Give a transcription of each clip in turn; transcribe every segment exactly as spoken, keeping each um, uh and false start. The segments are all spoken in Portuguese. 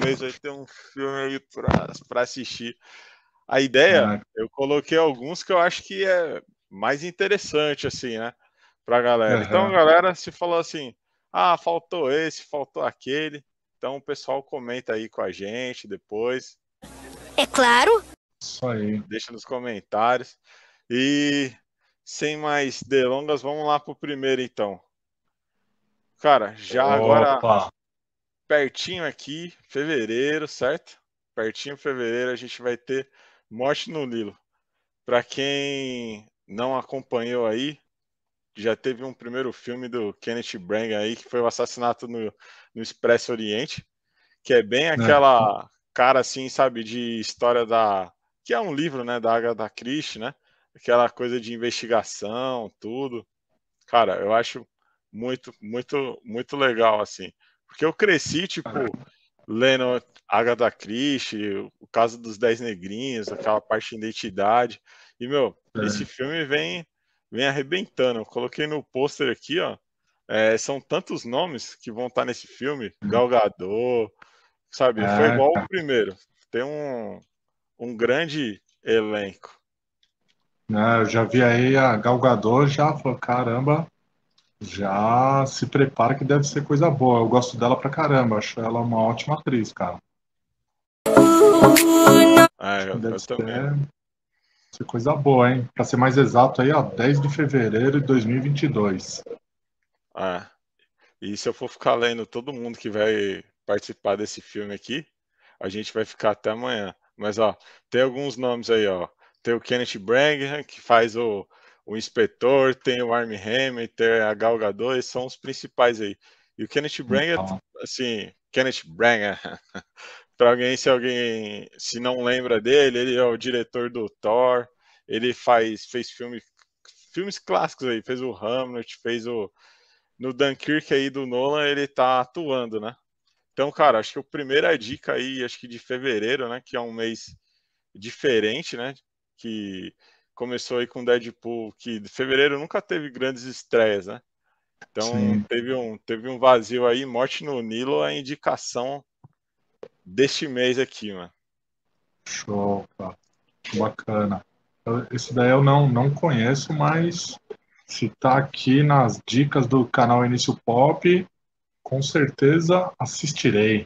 mês vai ter um filme aí pra, pra assistir. A ideia, Ah, eu coloquei alguns que eu acho que é mais interessante, assim, né? Pra galera. Então, aham. galera, se falou assim, ah, faltou esse, faltou aquele. Então, o pessoal comenta aí com a gente depois. É claro. Isso aí. Deixa nos comentários. E sem mais delongas, vamos lá pro primeiro então. Cara, já agora Opa! pertinho aqui, fevereiro, certo? Pertinho fevereiro a gente vai ter Morte no Nilo. Para quem não acompanhou aí, já teve um primeiro filme do Kenneth Branagh aí, que foi o assassinato no, no Expresso Oriente, que é bem É, aquela cara assim, sabe, de história da... que é um livro, né, da Agatha Christie, né? Aquela coisa de investigação, tudo. Cara, eu acho muito, muito, muito legal, assim. Porque eu cresci, tipo, lendo Agatha Christie, o caso dos Dez Negrinhos, aquela parte de identidade. E, meu, esse é. filme vem, vem arrebentando. Eu coloquei no pôster aqui, ó. É, são tantos nomes que vão estar nesse filme. Gal Gadot, sabe? Foi É, igual o cara. primeiro. Tem um, um grande elenco. Né, eu já vi aí a Gal Gadot, já falou, caramba, já se prepara que deve ser coisa boa. Eu gosto dela pra caramba, acho ela uma ótima atriz, cara. É, Acho que eu, deve eu também. ser, ser coisa boa, hein? Pra ser mais exato aí, ó, dez de fevereiro de dois mil e vinte e dois. É. E se eu for ficar lendo todo mundo que vai participar desse filme aqui, a gente vai ficar até amanhã. Mas, ó, tem alguns nomes aí, ó. Tem o Kenneth Branagh, que faz o, o inspetor, tem o Armie Hammer, tem a Gal Gadot, esses são os principais aí. E o Kenneth Branagh, Então, assim, Kenneth Branagh, para alguém, se alguém se não lembra dele, ele é o diretor do Thor, ele faz, fez filme, filmes clássicos aí, fez o Hamlet, fez o no Dunkirk aí do Nolan, ele tá atuando, né? Então, cara, acho que a primeira dica aí, acho que de fevereiro, né, que é um mês diferente, né, que começou aí com Deadpool, que de fevereiro nunca teve grandes estreias, né? Então, sim, teve um, teve um vazio aí, Morte no Nilo, a indicação deste mês aqui, mano. show, cara. Bacana. Eu- Esse daí eu não, não conheço, mas se tá aqui nas dicas do canal Início Pop, com certeza assistirei.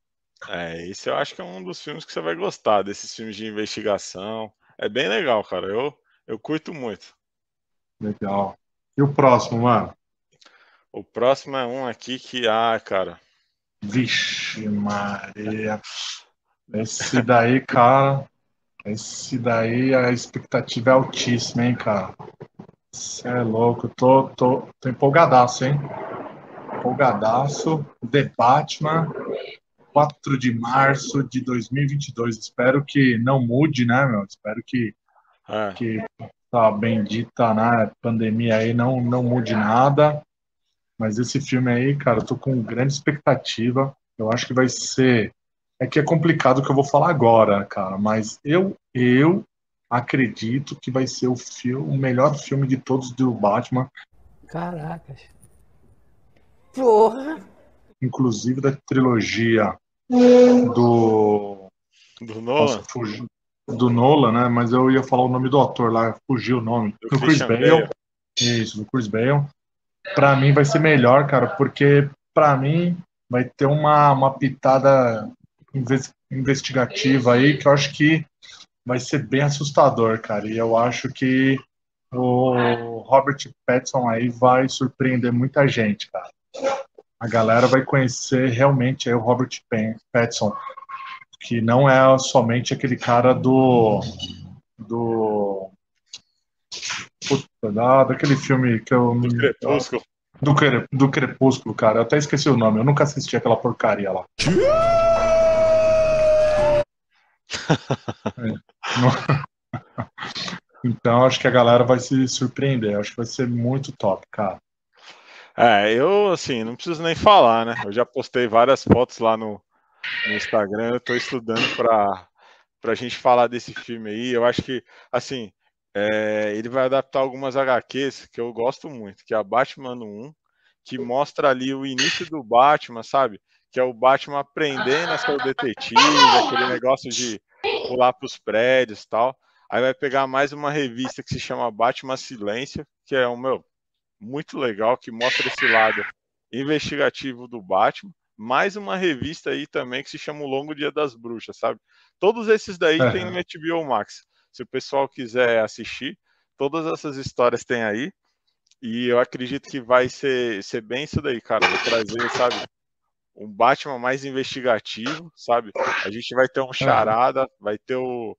É, esse eu acho que é um dos filmes que você vai gostar, desses filmes de investigação. É bem legal, cara. Eu, eu curto muito. Legal. E o próximo, mano? O próximo é um aqui que, ah, cara, Vixe, Maria. Esse daí, cara. Esse daí a expectativa é altíssima, hein, cara. Você é louco. Eu tô, tô, tô empolgadaço, hein? Empolgadaço. The Batman, quatro de março de dois mil e vinte e dois. Espero que não mude, né, meu? Espero que, é, que a bendita, né, pandemia aí não, não mude nada. Mas esse filme aí, cara, eu tô com grande expectativa. Eu acho que vai ser. É que é complicado o que eu vou falar agora, cara, mas eu, eu acredito que vai ser o filme, o melhor filme de todos do Batman, Caracas. Porra! inclusive da trilogia do. do Nossa, Nolan, fugiu. Do Nolan, né? Mas eu ia falar o nome do ator lá, fugiu o nome. do Do Chris Christian Bale. Bale. Isso, do Chris Bale. Pra mim vai ser melhor, cara, porque pra mim vai ter uma, uma pitada inves- investigativa aí que eu acho que vai ser bem assustador, cara. E eu acho que o Robert Pattinson aí vai surpreender muita gente, cara. A galera vai conhecer realmente aí o Robert Pattinson, que não é somente aquele cara do do puta, da, daquele filme que eu Do Crepúsculo. do, Cre- do Crepúsculo, cara. Eu até esqueci o nome. Eu nunca assisti aquela porcaria lá. É. Não- Então acho que a galera vai se surpreender. Acho que vai ser muito top, cara. É, eu, assim, não preciso nem falar, né? Eu já postei várias fotos lá no, no Instagram. Eu tô estudando pra, pra gente falar desse filme aí. Eu acho que, assim, é, ele vai adaptar algumas H Qs que eu gosto muito, que é a Batman no um, que mostra ali o início do Batman, sabe? que é o Batman aprendendo a ser o detetive, aquele negócio de pular para os prédios e tal. Aí vai pegar mais uma revista que se chama Batman Silêncio, que é um, meu, muito legal, que mostra esse lado investigativo do Batman. Mais uma revista aí também que se chama O Longo Dia das Bruxas, sabe? Todos esses daí tem no Aham. H B O Max. Se o pessoal quiser assistir, todas essas histórias tem aí. E eu acredito que vai ser, ser bem isso daí, cara. Vai trazer, sabe, um Batman mais investigativo, sabe? A gente vai ter um Aham. Charada, vai ter o.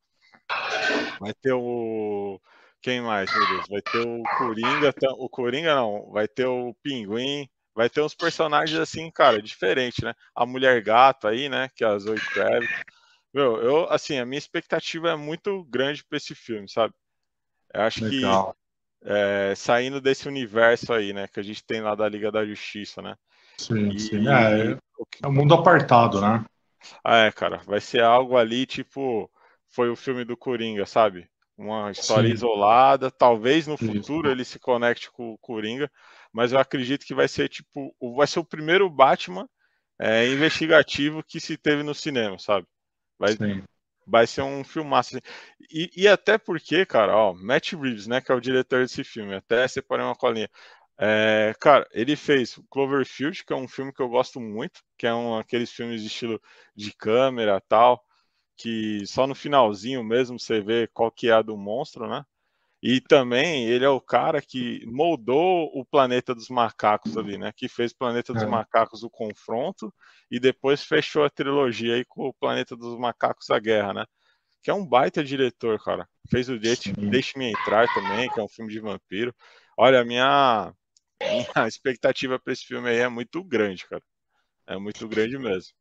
Vai ter o. Quem mais, meu Deus? Vai ter o Coringa. tam- O Coringa não, vai ter o Pinguim. Vai ter uns personagens assim, cara, diferente, né? A Mulher Gato aí, né? Que é a Zoe Kravitz. Meu, eu, assim, a minha expectativa é muito grande pra esse filme, sabe? Eu acho que Legal. é, saindo desse universo aí, né? Que a gente tem lá da Liga da Justiça, né? Sim, sim. É, E. o que- é um mundo apartado, né? Ah, é, cara, vai ser algo ali, tipo, foi o filme do Coringa, sabe? Uma história Sim, isolada, talvez no isso. futuro ele se conecte com o Coringa, mas eu acredito que vai ser, tipo, o- vai ser o primeiro Batman é, investigativo que se teve no cinema, sabe? Vai, Sim. vai ser um filmaço, assim. E, e até porque, cara, ó, Matt Reeves, né, que é o diretor desse filme, até separei uma colinha. É, cara, ele fez Cloverfield, que é um filme que eu gosto muito, que é um aqueles filmes de estilo de câmera tal, que só no finalzinho mesmo você vê qual que é a do monstro, né? E também ele é o cara que moldou o Planeta dos Macacos ali, né? Que fez o Planeta dos É, Macacos o Confronto e depois fechou a trilogia aí com o Planeta dos Macacos a Guerra, né? Que é um baita diretor, cara. Fez o Deixe- sim. Deixe-me Entrar também, que é um filme de vampiro. Olha, a minha, minha expectativa para esse filme aí é muito grande, cara. É muito grande mesmo.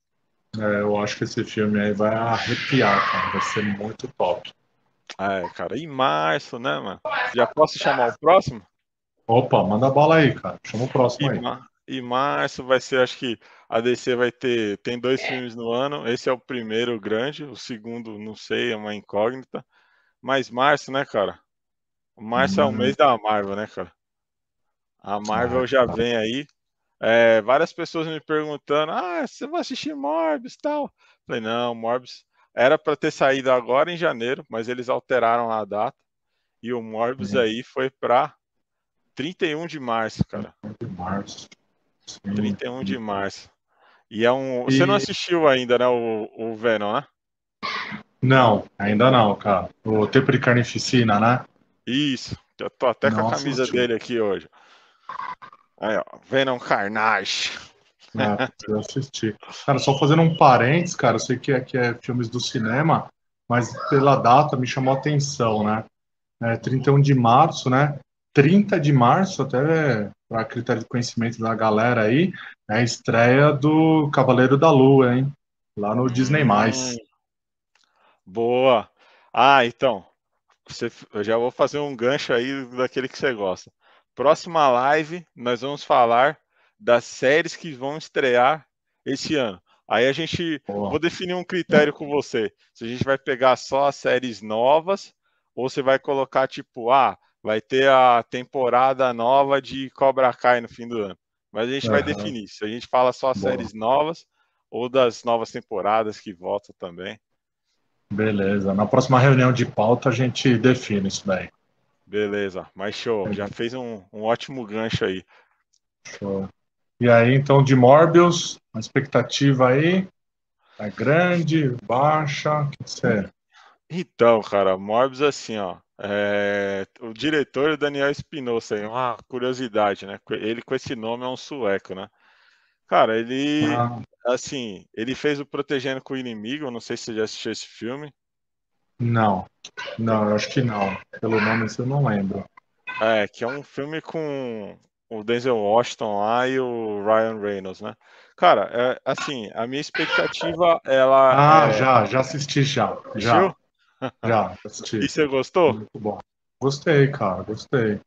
É, eu acho que esse filme aí vai arrepiar, cara. Vai ser muito top. É, cara, em março, né, mano? Já posso chamar o próximo? Opa, manda bala aí, cara. Chama o próximo Em, aí. ma- em março vai ser, acho que a D C vai ter, tem dois filmes no ano. Esse é o primeiro grande, o segundo, não sei, é uma incógnita. Mas março, né, cara? Março é o Hum, mês da Marvel, né, cara? A ah, Marvel já vem aí. É, várias pessoas me perguntando: ah, você vai assistir Morbius e tal? Falei, não, Morbius era para ter saído agora em janeiro, mas eles alteraram a data. E o Morbius sim, aí foi para trinta e um de março, cara. de março. Sim. trinta e um de março. E é um. Você não E assistiu ainda, né? O, o Venom, né? não, ainda não, cara. O Tempo de Carnificina, né? Isso. Eu tô até com a Não camisa assisti. dele aqui hoje. Aí, ó. Venom Carnage. Ah, preciso assistir. Cara, só fazendo um parênteses, cara, eu sei que é, que é filmes do cinema, mas pela data me chamou a atenção, né? É trinta e um de março, né? trinta de março, até para critério de conhecimento da galera aí, é a estreia do Cavaleiro da Lua, hein? Lá no Disney+. Hum, boa. Ah, então. Você, eu já vou fazer um gancho aí daquele que você gosta. Próxima live, nós vamos falar das séries que vão estrear esse ano. Aí a gente, vou Pô, definir um critério com você. Se a gente vai pegar só as séries novas ou você vai colocar tipo, ah, vai ter a temporada nova de Cobra Kai no fim do ano. Mas a gente vai aham, definir se a gente fala só as boa. séries novas ou das novas temporadas que voltam também. Beleza. Na próxima reunião de pauta a gente define isso daí. Beleza, mas show. Já fez um, um ótimo gancho aí. Show. E aí, então, de Morbius, a expectativa aí é grande, baixa, o que que você... Então, cara, Morbius assim, ó. É, o diretor é o Daniel Espinosa, aí, uma curiosidade, né? Ele com esse nome é um sueco, né? Cara, ele, Ah, assim, ele fez o Protegendo com o Inimigo, não sei se você já assistiu esse filme. não, não, eu acho que não. Pelo nome assim, eu não lembro. É, que é um filme com o Denzel Washington lá e o Ryan Reynolds, né? Cara, é, assim, a minha expectativa, ela Ah, é... já, já assisti já, já, Assistiu? já E assisti. você gostou? Muito bom. Gostei, cara, gostei,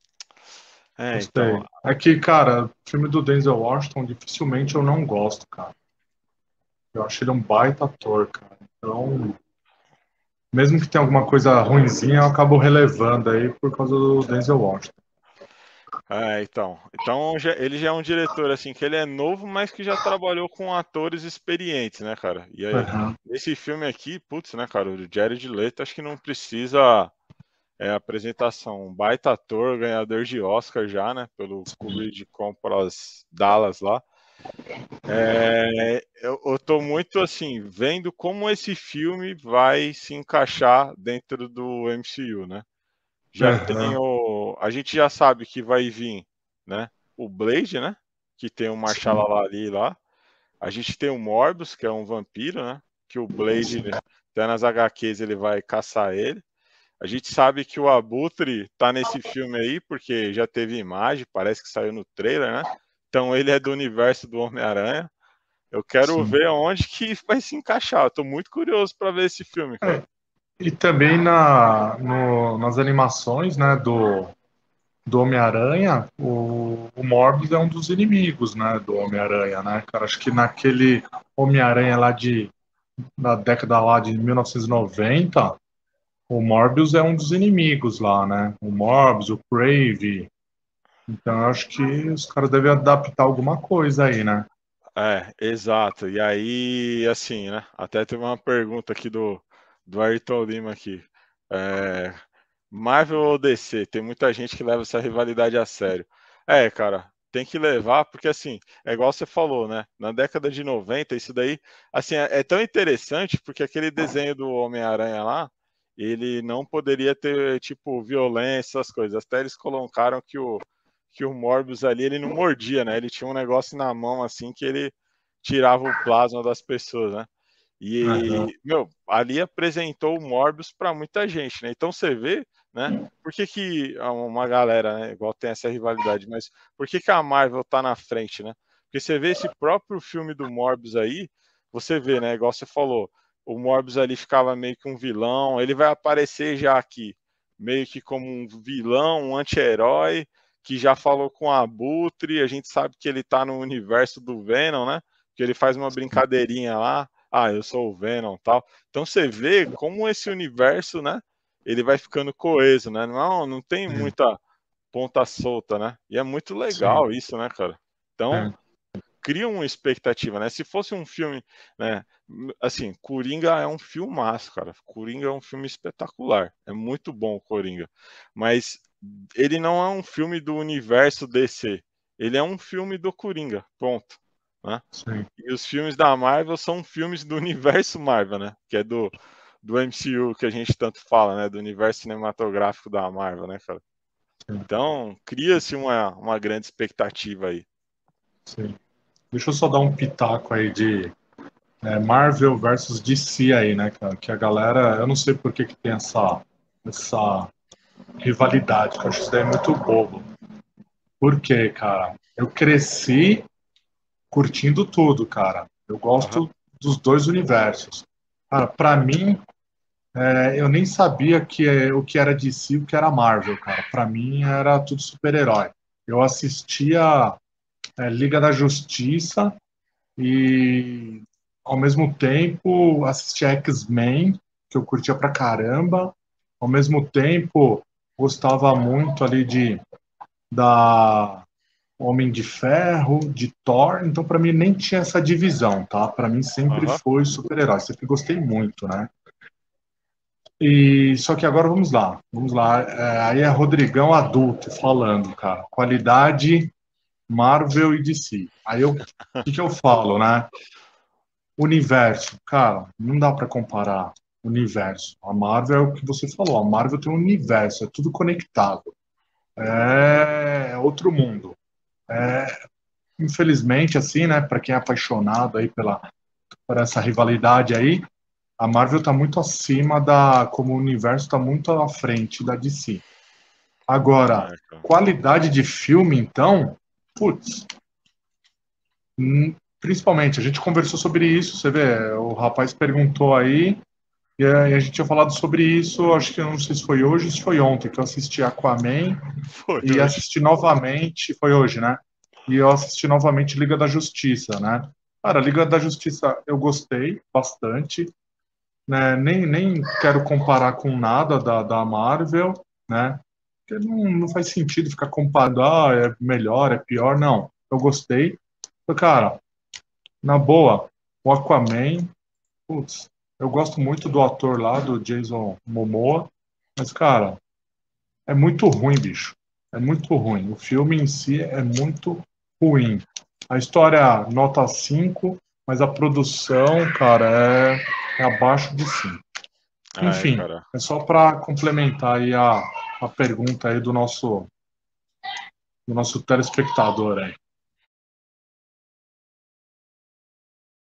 É, então, gostei. É que, cara, filme do Denzel Washington, dificilmente eu não gosto, cara. Eu acho ele um baita ator, cara. Então, mesmo que tenha alguma coisa ruinzinha, eu acabo relevando aí por causa do Denzel Washington. É, então. Então já- ele já é um diretor assim que ele é novo, mas que já trabalhou com atores experientes, né, cara? E aí, Aham. esse filme aqui, putz, né, cara? O Jared Leto acho que não precisa é, apresentação. Um baita ator, ganhador de Oscar já, né? Pelo Clube de Compras Dallas lá. É, eu, eu tô muito assim, vendo como esse filme vai se encaixar dentro do M C U, né? Já tem Aham. o. A gente já sabe que vai vir, né? O Blade, né? Que tem o Sim, Marshala Ali lá. A gente tem o Morbius, que é um vampiro, né? Que o Blade, sim. até nas H Qs, ele vai caçar ele. A gente sabe que o Abutre tá nesse filme aí, porque já teve imagem, parece que saiu no trailer, né? Então ele é do universo do Homem-Aranha. Eu quero Sim. ver onde que vai se encaixar. Eu tô muito curioso para ver esse filme, cara. É, e também na, no- nas animações, né, do, do Homem-Aranha, o, o Morbius é um dos inimigos, né, do Homem-Aranha, né, cara? Acho que naquele Homem-Aranha lá de, da década lá de mil novecentos e noventa, o Morbius é um dos inimigos lá, né? O Morbius, o Crave. Então eu acho que os caras devem adaptar alguma coisa aí, né? É, exato. E aí, assim, né? Até teve uma pergunta aqui do, do Ayrton Lima aqui. É, Marvel ou D C? Tem muita gente que leva essa rivalidade a sério. É, cara, tem que levar, porque assim, é igual você falou, né? Na década de noventa, isso daí, assim, é, é tão interessante porque aquele desenho do Homem-Aranha lá, ele não poderia ter, tipo, violência, essas coisas. Até eles colocaram que o, que o Morbius ali, ele não mordia, né? Ele tinha um negócio na mão, assim, que ele tirava o plasma das pessoas, né? Aham. E, meu, ali apresentou o Morbius para muita gente, né? Então você vê, né? Por que, que uma galera, né, igual tem essa rivalidade, mas por que, que a Marvel tá na frente, né? Porque você vê esse próprio filme do Morbius aí, você vê, né? Igual você falou, o Morbius ali ficava meio que um vilão, ele vai aparecer já aqui, meio que como um vilão, um anti-herói, que já falou com a Abutre, a gente sabe que ele tá no universo do Venom, né? Que ele faz uma brincadeirinha lá, ah, eu sou o Venom e tal. Então você vê como esse universo, né? Ele vai ficando coeso, né? Não, não tem Sim, muita ponta solta, né? E é muito sim. legal isso, né, cara? Então, É. cria uma expectativa, né? Se fosse um filme, né? Assim, Coringa é um filmaço, cara. Coringa é um filme espetacular. É muito bom o Coringa. Mas ele não é um filme do universo D C. Ele é um filme do Coringa. Ponto. Né? Sim. E os filmes da Marvel são filmes do universo Marvel, né? Que é do, do M C U que a gente tanto fala, né? Do universo cinematográfico da Marvel, né, cara? Sim. Então, cria-se uma, uma grande expectativa aí. Sim. Deixa eu só dar um pitaco aí de é, Marvel versus D C aí, né, cara? Que a galera, eu não sei por que, que tem essa, essa rivalidade, que eu acho isso daí muito bobo. Por quê, cara? Eu cresci curtindo tudo, cara. Eu Aham. gosto dos dois universos. Cara, pra mim, é, eu nem sabia que, é, o que era D C e o que era Marvel, cara. Pra mim era tudo super-herói. Eu assistia é, Liga da Justiça e, ao mesmo tempo, assistia X-Men, que eu curtia pra caramba. Ao mesmo tempo, gostava muito ali de da Homem de Ferro, de Thor, então para mim nem tinha essa divisão, tá? Para mim sempre Aham. foi super-herói, sempre gostei muito, né? E só que agora vamos lá, vamos lá. É, aí é Rodrigão adulto falando, cara. Qualidade Marvel e D C. Aí eu, o que, que eu falo, né? Universo, cara, não dá para comparar universo. A Marvel é o que você falou, a Marvel tem um universo, é tudo conectado. É outro mundo. É, infelizmente, assim, né, para quem é apaixonado aí pela, por essa rivalidade aí, a Marvel tá muito acima da, como o universo tá muito à frente da D C. Agora, É, cara. qualidade de filme, então, putz, hum, principalmente, a gente conversou sobre isso, você vê, o rapaz perguntou aí, e a, e a gente tinha falado sobre isso, acho que eu não sei se foi hoje ou se foi ontem, que eu assisti Aquaman Foi e hoje. assisti novamente, foi hoje, né? E eu assisti novamente Liga da Justiça, né? Cara, Liga da Justiça eu gostei bastante, né? Nem, nem quero comparar com nada da, da Marvel, né? porque não, não faz sentido ficar comparando, ah, é melhor, é pior, não. Eu gostei. Cara, na boa, o Aquaman, putz, eu gosto muito do ator lá, do Jason Momoa, mas, cara, é muito ruim, bicho. É muito ruim. O filme em si é muito ruim. A história, nota cinco, mas a produção, cara, é, é abaixo de cinco. Ai, Enfim, cara. é só para complementar aí a, a pergunta aí do nosso, do nosso telespectador aí.